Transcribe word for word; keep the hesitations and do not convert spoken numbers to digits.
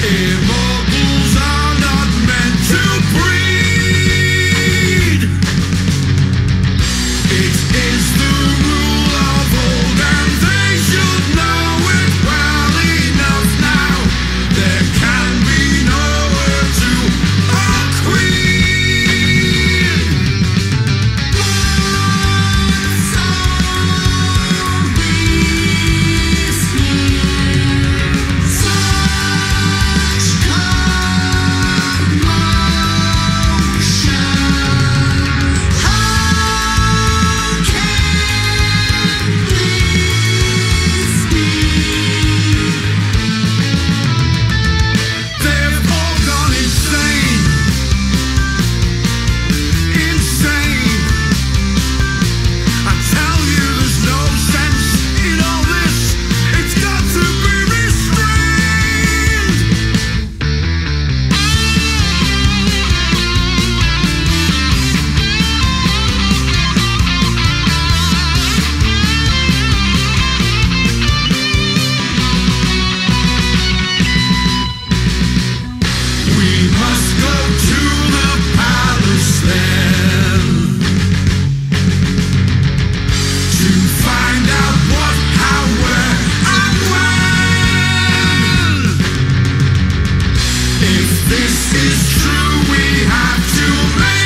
Immortals are not meant to breed. It is the rule of old, and they should know it well enough now. There can be nowhere to our queen. Once all these years, such commotion. How can this be? They've all gone insane. Insane. I tell you, there's no sense in all this. It's got to be restrained. We must go to the palace then, to find out what, how, where, and when. If this is true, we have to make